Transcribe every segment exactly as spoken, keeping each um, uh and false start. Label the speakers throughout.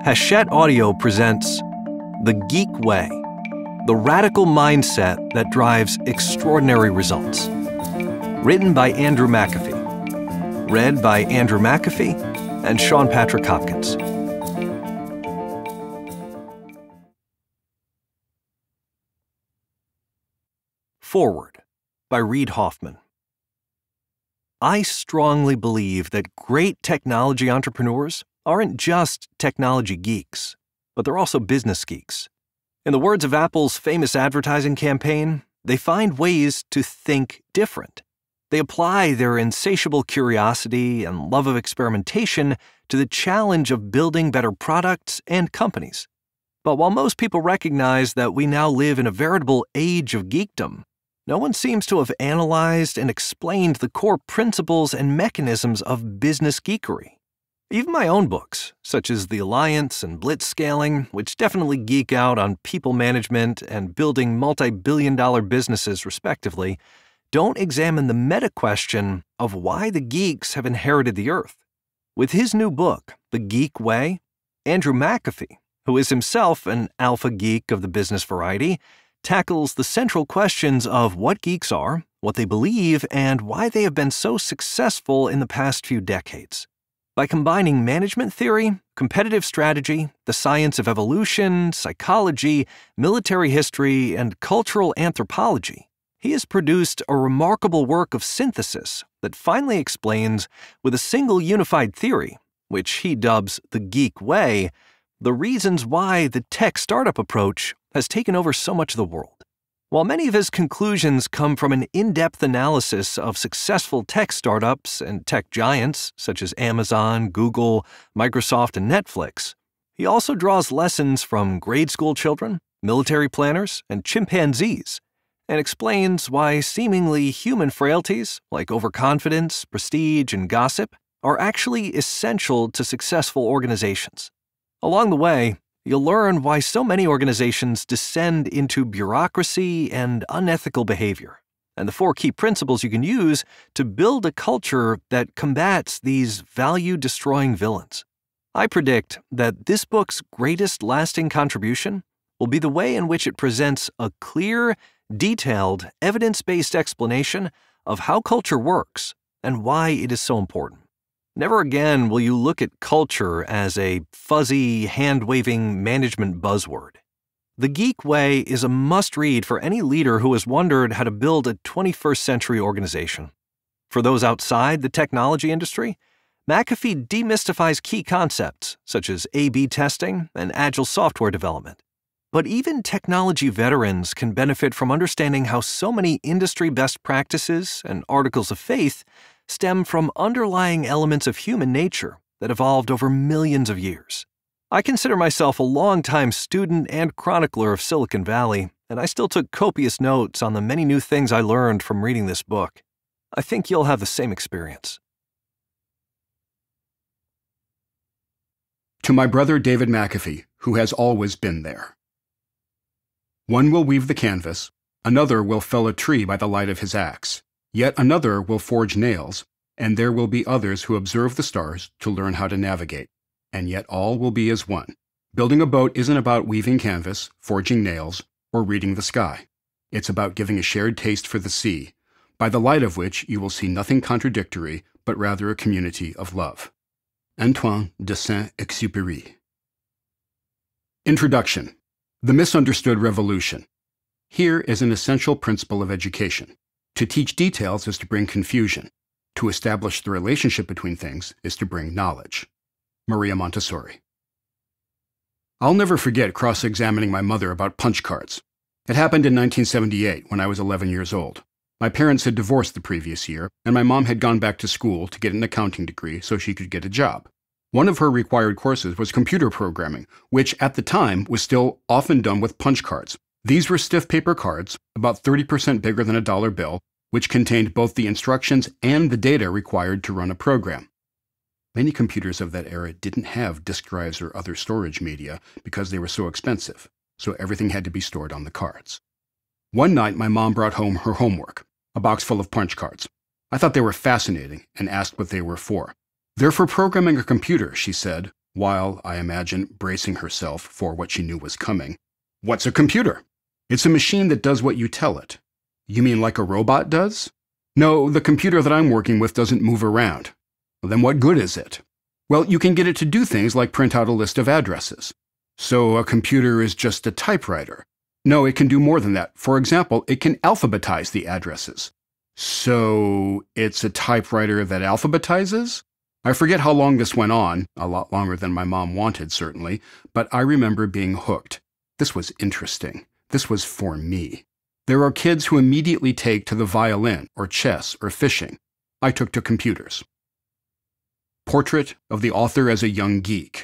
Speaker 1: Hachette Audio presents The Geek Way, the radical mindset that drives extraordinary results. Written by Andrew McAfee. Read by Andrew McAfee and Sean Patrick Hopkins. Foreword by Reid Hoffman. I strongly believe that great technology entrepreneurs aren't just technology geeks, but they're also business geeks. In the words of Apple's famous advertising campaign, they find ways to think different. They apply their insatiable curiosity and love of experimentation to the challenge of building better products and companies. But while most people recognize that we now live in a veritable age of geekdom, no one seems to have analyzed and explained the core principles and mechanisms of business geekery. Even my own books, such as The Alliance and Blitzscaling, which definitely geek out on people management and building multi-billion dollar businesses respectively, don't examine the meta-question of why the geeks have inherited the earth. With his new book, The Geek Way, Andrew McAfee, who is himself an alpha geek of the business variety, tackles the central questions of what geeks are, what they believe, and why they have been so successful in the past few decades. By combining management theory, competitive strategy, the science of evolution, psychology, military history, and cultural anthropology, he has produced a remarkable work of synthesis that finally explains, with a single unified theory, which he dubs the Geek Way, the reasons why the tech startup approach has taken over so much of the world. While many of his conclusions come from an in-depth analysis of successful tech startups and tech giants such as Amazon, Google, Microsoft, and Netflix, he also draws lessons from grade school children, military planners, and chimpanzees, and explains why seemingly human frailties like overconfidence, prestige, and gossip are actually essential to successful organizations. Along the way, you'll learn why so many organizations descend into bureaucracy and unethical behavior, and the four key principles you can use to build a culture that combats these value-destroying villains. I predict that this book's greatest lasting contribution will be the way in which it presents a clear, detailed, evidence-based explanation of how culture works and why it is so important. Never again will you look at culture as a fuzzy, hand-waving management buzzword. The Geek Way is a must-read for any leader who has wondered how to build a twenty-first century organization. For those outside the technology industry, McAfee demystifies key concepts such as A B testing and agile software development. But even technology veterans can benefit from understanding how so many industry best practices and articles of faith stem from underlying elements of human nature that evolved over millions of years. I consider myself a long-time student and chronicler of Silicon Valley, and I still took copious notes on the many new things I learned from reading this book. I think you'll have the same experience.
Speaker 2: To my brother David McAfee, who has always been there. One will weave the canvas, another will fell a tree by the light of his axe. Yet another will forge nails, and there will be others who observe the stars to learn how to navigate, and yet all will be as one. Building a boat isn't about weaving canvas, forging nails, or reading the sky. It's about giving a shared taste for the sea, by the light of which you will see nothing contradictory, but rather a community of love. Antoine de Saint-Exupéry. Introduction. The misunderstood revolution. Here is an essential principle of education. To teach details is to bring confusion. To establish the relationship between things is to bring knowledge. Maria Montessori. I'll never forget cross-examining my mother about punch cards. It happened in nineteen seventy-eight when I was eleven years old. My parents had divorced the previous year, and my mom had gone back to school to get an accounting degree so she could get a job. One of her required courses was computer programming, which at the time was still often done with punch cards. These were stiff paper cards, about thirty percent bigger than a dollar bill, which contained both the instructions and the data required to run a program. Many computers of that era didn't have disk drives or other storage media because they were so expensive, so everything had to be stored on the cards. One night, my mom brought home her homework, a box full of punch cards. I thought they were fascinating and asked what they were for. "They're for programming a computer," she said. while, I imagine, bracing herself for what she knew was coming. "What's a computer?" "It's a machine that does what you tell it." "You mean like a robot does?" "No, the computer that I'm working with doesn't move around." "Then what good is it?" "Well, you can get it to do things like print out a list of addresses." "So a computer is just a typewriter?" "No, it can do more than that. For example, it can alphabetize the addresses." "So it's a typewriter that alphabetizes?" I forget how long this went on, a lot longer than my mom wanted, certainly, but I remember being hooked. This was interesting. This was for me. There are kids who immediately take to the violin, or chess, or fishing. I took to computers. Portrait of the author as a young geek.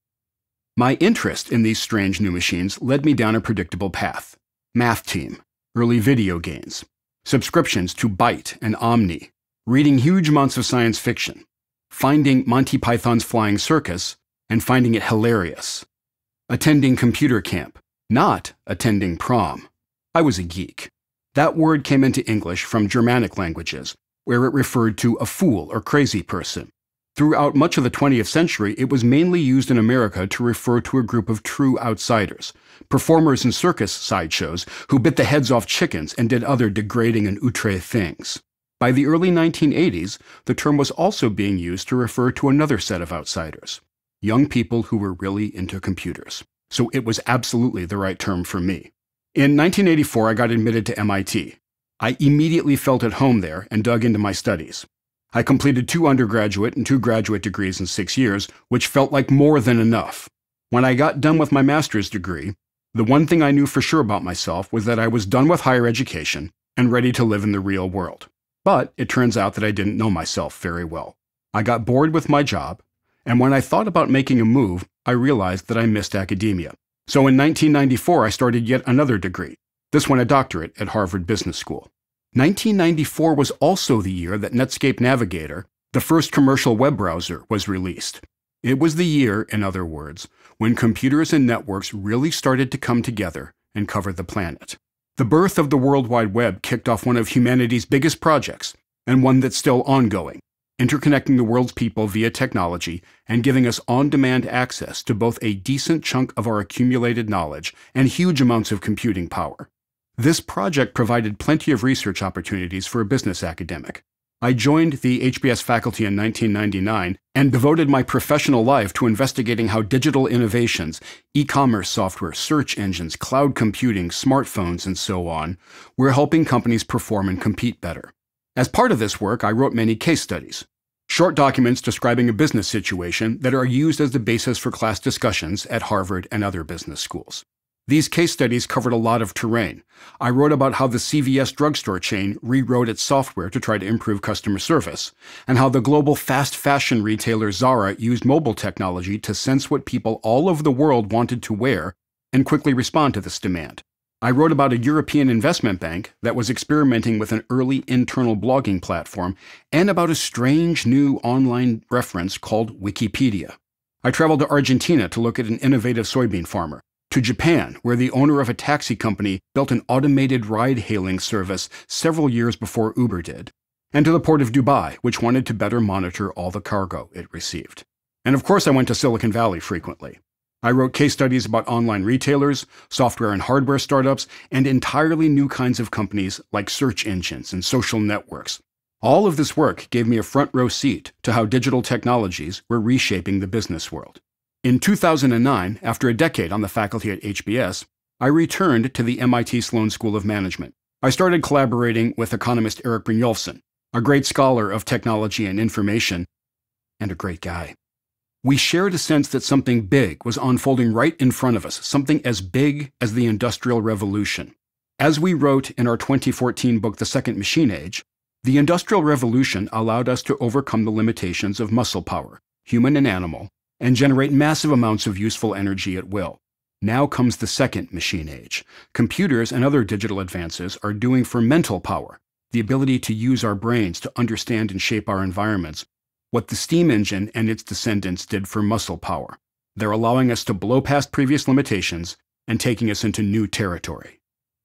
Speaker 2: My interest in these strange new machines led me down a predictable path. Math team, early video games, subscriptions to Byte and Omni, reading huge amounts of science fiction, finding Monty Python's Flying Circus and finding it hilarious, attending computer camp, not attending prom. I was a geek. That word came into English from Germanic languages, where it referred to a fool or crazy person. Throughout much of the twentieth century, it was mainly used in America to refer to a group of true outsiders, performers in circus sideshows who bit the heads off chickens and did other degrading and outre things. By the early nineteen eighties, the term was also being used to refer to another set of outsiders, young people who were really into computers. So it was absolutely the right term for me. In nineteen eighty-four, I got admitted to M I T. I immediately felt at home there and dug into my studies. I completed two undergraduate and two graduate degrees in six years, which felt like more than enough. When I got done with my master's degree, the one thing I knew for sure about myself was that I was done with higher education and ready to live in the real world. But it turns out that I didn't know myself very well. I got bored with my job, and when I thought about making a move, I realized that I missed academia. So in nineteen ninety-four, I started yet another degree, this one a doctorate at Harvard Business School. nineteen ninety-four was also the year that Netscape Navigator, the first commercial web browser, was released. It was the year, in other words, when computers and networks really started to come together and cover the planet. The birth of the World Wide Web kicked off one of humanity's biggest projects, and one that's still ongoing, interconnecting the world's people via technology and giving us on-demand access to both a decent chunk of our accumulated knowledge and huge amounts of computing power. This project provided plenty of research opportunities for a business academic. I joined the H B S faculty in nineteen ninety-nine and devoted my professional life to investigating how digital innovations, e-commerce software, search engines, cloud computing, smartphones, and so on, were helping companies perform and compete better. As part of this work, I wrote many case studies, short documents describing a business situation that are used as the basis for class discussions at Harvard and other business schools. These case studies covered a lot of terrain. I wrote about how the C V S drugstore chain rewrote its software to try to improve customer service, and how the global fast fashion retailer Zara used mobile technology to sense what people all over the world wanted to wear and quickly respond to this demand. I wrote about a European investment bank that was experimenting with an early internal blogging platform, and about a strange new online reference called Wikipedia. I traveled to Argentina to look at an innovative soybean farmer, to Japan, where the owner of a taxi company built an automated ride-hailing service several years before Uber did, and to the port of Dubai, which wanted to better monitor all the cargo it received. And of course I went to Silicon Valley frequently. I wrote case studies about online retailers, software and hardware startups, and entirely new kinds of companies like search engines and social networks. All of this work gave me a front row seat to how digital technologies were reshaping the business world. In two thousand nine, after a decade on the faculty at H B S, I returned to the M I T Sloan School of Management. I started collaborating with economist Erik Brynjolfsson, a great scholar of technology and information, and a great guy. We shared a sense that something big was unfolding right in front of us, something as big as the Industrial Revolution. As we wrote in our twenty fourteen book, The Second Machine Age, the Industrial Revolution allowed us to overcome the limitations of muscle power, human and animal, and generate massive amounts of useful energy at will. Now comes the second machine age. Computers and other digital advances are doing for mental power, the ability to use our brains to understand and shape our environments, what the steam engine and its descendants did for muscle power. They're allowing us to blow past previous limitations and taking us into new territory.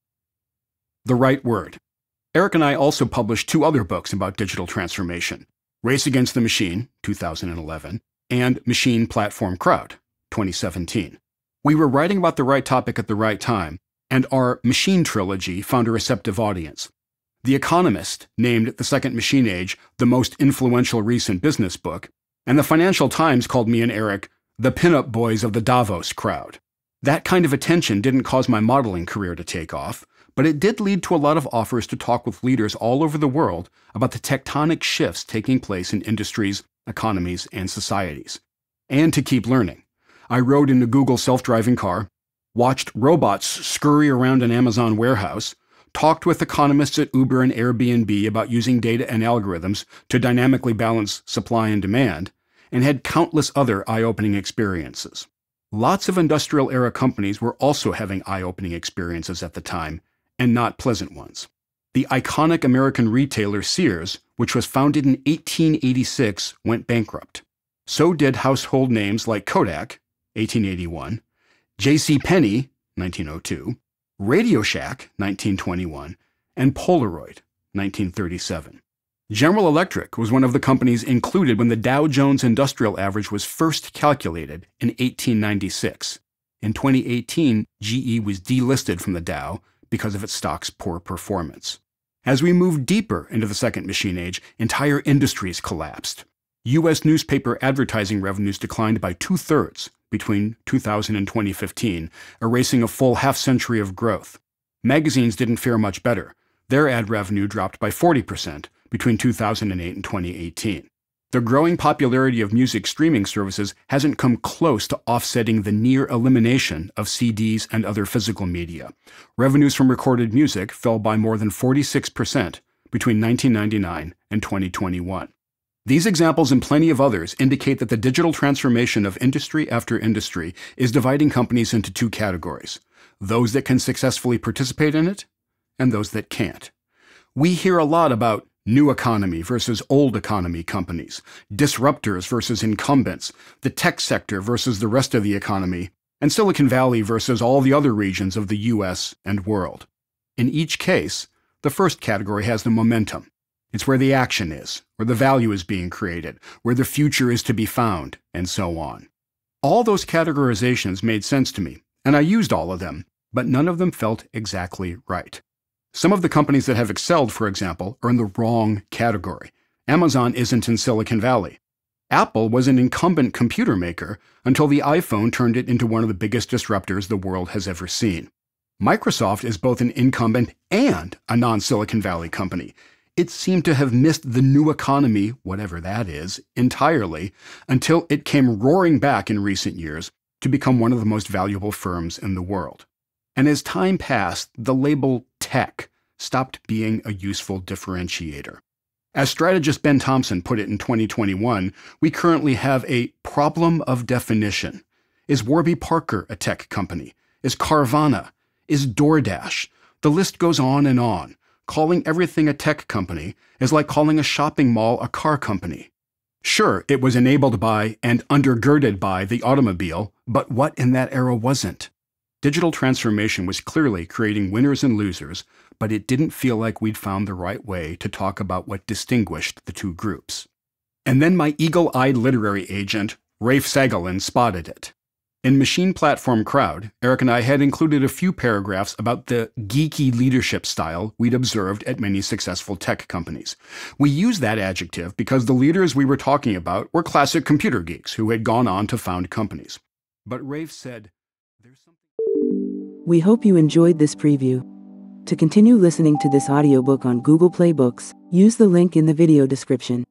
Speaker 2: The Right Word. Erik and I also published two other books about digital transformation, Race Against the Machine, two thousand eleven, and Machine Platform Crowd, twenty seventeen. We were writing about the right topic at the right time, and our Machine trilogy found a receptive audience. The Economist named The Second Machine Age the most influential recent business book, and the Financial Times called me and Eric the pinup boys of the Davos crowd. That kind of attention didn't cause my modeling career to take off, but it did lead to a lot of offers to talk with leaders all over the world about the tectonic shifts taking place in industries, economies, and societies. And to keep learning. I rode in a Google self-driving car, watched robots scurry around an Amazon warehouse, talked with economists at Uber and Airbnb about using data and algorithms to dynamically balance supply and demand, and had countless other eye-opening experiences. Lots of industrial-era companies were also having eye-opening experiences at the time, and not pleasant ones. The iconic American retailer Sears, which was founded in eighteen eighty-six, went bankrupt. So did household names like Kodak, eighteen eighty-one, J C Penney, nineteen oh two, Radio Shack, nineteen twenty-one, and Polaroid, nineteen thirty-seven. General Electric was one of the companies included when the Dow Jones Industrial Average was first calculated in eighteen ninety-six. In twenty eighteen, G E was delisted from the Dow because of its stock's poor performance. As we moved deeper into the second machine age, entire industries collapsed. U S newspaper advertising revenues declined by two-thirds between two thousand and twenty fifteen, erasing a full half-century of growth. Magazines didn't fare much better. Their ad revenue dropped by forty percent between two thousand eight and twenty eighteen. The growing popularity of music streaming services hasn't come close to offsetting the near elimination of C Ds and other physical media. Revenues from recorded music fell by more than forty-six percent between nineteen ninety-nine and twenty twenty-one. These examples and plenty of others indicate that the digital transformation of industry after industry is dividing companies into two categories: those that can successfully participate in it, and those that can't. We hear a lot about new economy versus old economy companies, disruptors versus incumbents, the tech sector versus the rest of the economy, and Silicon Valley versus all the other regions of the U S and world. In each case, the first category has the momentum. It's where the action is, where the value is being created, where the future is to be found, and so on. All those categorizations made sense to me, and I used all of them, but none of them felt exactly right. Some of the companies that have excelled, for example, are in the wrong category. Amazon isn't in Silicon Valley. Apple was an incumbent computer maker until the iPhone turned it into one of the biggest disruptors the world has ever seen. Microsoft is both an incumbent and a non-Silicon Valley company. It seemed to have missed the new economy, whatever that is, entirely, until it came roaring back in recent years to become one of the most valuable firms in the world. And as time passed, the label tech stopped being a useful differentiator. As strategist Ben Thompson put it in twenty twenty-one, we currently have a problem of definition. Is Warby Parker a tech company? Is Carvana? Is DoorDash? The list goes on and on. Calling everything a tech company is like calling a shopping mall a car company. Sure, it was enabled by and undergirded by the automobile, but what in that era wasn't? Digital transformation was clearly creating winners and losers, but it didn't feel like we'd found the right way to talk about what distinguished the two groups. And then my eagle-eyed literary agent, Rafe Sagalin, spotted it. In Machine Platform Crowd, Eric and I had included a few paragraphs about the geeky leadership style we'd observed at many successful tech companies. We used that adjective because the leaders we were talking about were classic computer geeks who had gone on to found companies. But Rafe said, "There's something..."
Speaker 3: We hope you enjoyed this preview. To continue listening to this audiobook on Google Play Books, use the link in the video description.